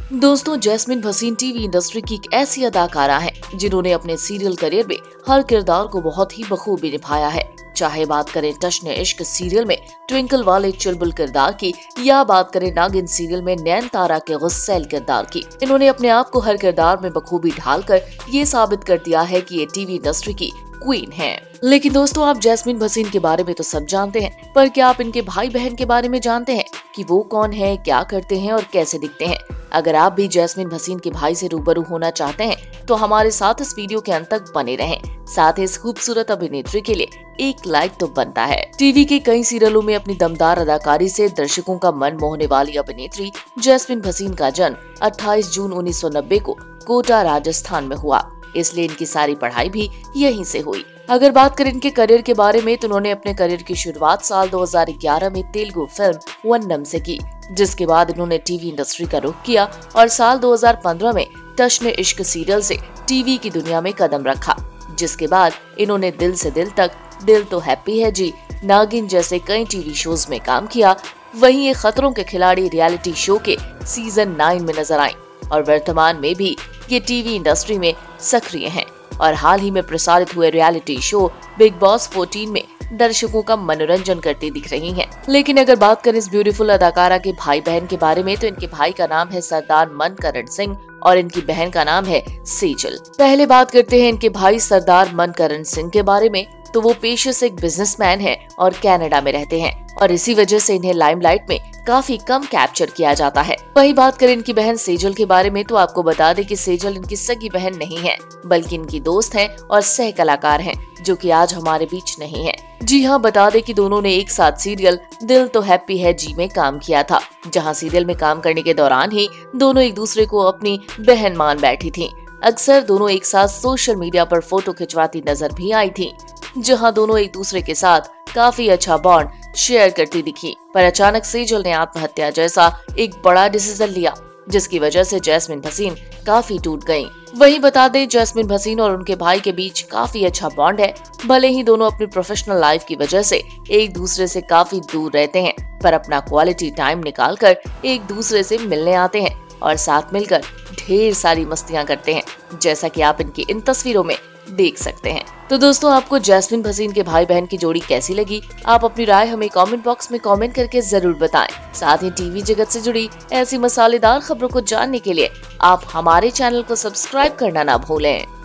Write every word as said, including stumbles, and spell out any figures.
दोस्तों, jasmine Bhasin TV industry की एक ऐसी अदाकारा हैं जिन्होंने अपने सीरियल करियर में हर किरदार को बहुत ही बखूबी निभाया है। चाहे बात करें टशने इश्क सीरियल में ट्विंकल वाले चुलबुल किरदार की या बात करें नागिन सीरियल में नैन तारा के गुस्सैल किरदार की, इन्होंने अपने आप को हर किरदार में बखूबी ढालकर ये साबित कर दिया है कि ये टीवी इंडस्ट्री की क्वीन है। लेकिन दोस्तों, आप जैस्मिन भसीन के बारे में तो सब जानते हैं, पर क्या आप इनके भाई बहन के बारे में जानते हैं कि वो कौन है, क्या करते हैं और कैसे दिखते हैं? अगर आप भी जैस्मिन भसीन के भाई से रूबरू होना चाहते हैं तो हमारे साथ इस वीडियो के अंत तक बने रहें। साथ ही इस खूबसूरत अभिनेत्री के लिए एक लाइक तो बनता है। टीवी के कई सीरियलों में अपनी दमदार अदाकारी से दर्शकों का मन मोहने वाली अभिनेत्री जैस्मिन भसीन का जन्म अट्ठाईस जून उन्नीस सौ नब्बे को कोटा राजस्थान में हुआ, इसलिए इनकी सारी पढ़ाई भी यहीं से हुई। अगर बात करें इनके करियर के बारे में तो उन्होंने अपने करियर की शुरुआत साल दो हज़ार ग्यारह में तेलुगु फिल्म वन्नम से की, जिसके बाद इन्होंने टीवी इंडस्ट्री का रुख किया और साल दो हज़ार पंद्रह में टशने इश्क सीरियल से टीवी की दुनिया में कदम रखा, जिसके बाद इन्होंने दिल से दिल तक, दिल तो हैप्पी है जी, नागिन जैसे कई टीवी शोज में काम किया। वहीं ये खतरों के खिलाड़ी रियलिटी शो के सीजन नाइन में नजर आई और वर्तमान में भी ये टीवी इंडस्ट्री में सक्रिय हैं और हाल ही में प्रसारित हुए रियलिटी शो बिग बॉस चौदह में दर्शकों का मनोरंजन करती दिख रही हैं। लेकिन अगर बात करें इस ब्यूटीफुल अदाकारा के भाई बहन के बारे में तो इनके भाई का नाम है सरदार मनकरण सिंह और इनकी बहन का नाम है सेजल। पहले बात करते हैं इनके भाई सरदार मनकरण सिंह के बारे में, तो वो पेशे से एक बिजनेसमैन हैं और कनाडा में रहते हैं और इसी वजह से इन्हें लाइमलाइट में काफी कम कैप्चर किया जाता है। वही बात करें इनकी बहन सेजल के बारे में तो आपको बता दें कि सेजल इनकी सगी बहन नहीं है, बल्कि इनकी दोस्त हैं और सह कलाकार हैं, जो कि आज हमारे बीच नहीं है। जी हाँ, बता दें कि दोनों ने एक साथ सीरियल दिल तो हैप्पी है जी में काम किया था, जहाँ सीरियल में काम करने के दौरान ही दोनों एक दूसरे को अपनी बहन मान बैठी थी। अक्सर दोनों एक साथ सोशल मीडिया पर फोटो खिंचवाती नजर भी आई थी, जहां दोनों एक दूसरे के साथ काफी अच्छा बॉन्ड शेयर करती दिखी। पर अचानक सेजल ने आत्महत्या जैसा एक बड़ा डिसीजन लिया, जिसकी वजह से जैस्मिन भसीन काफी टूट गयी। वहीं बता दें, जैस्मिन भसीन और उनके भाई के बीच काफी अच्छा बॉन्ड है। भले ही दोनों अपनी प्रोफेशनल लाइफ की वजह से एक दूसरे से काफी दूर रहते हैं, पर अपना क्वालिटी टाइम निकालकर एक दूसरे से मिलने आते हैं और साथ मिलकर ढेर सारी मस्तियां करते हैं, जैसा कि आप इनकी इन तस्वीरों में देख सकते हैं। तो दोस्तों, आपको जैस्मिन भसीन के भाई बहन की जोड़ी कैसी लगी? आप अपनी राय हमें कमेंट बॉक्स में कमेंट करके जरूर बताएं। साथ ही टीवी जगत से जुड़ी ऐसी मसालेदार खबरों को जानने के लिए आप हमारे चैनल को सब्सक्राइब करना ना भूलें।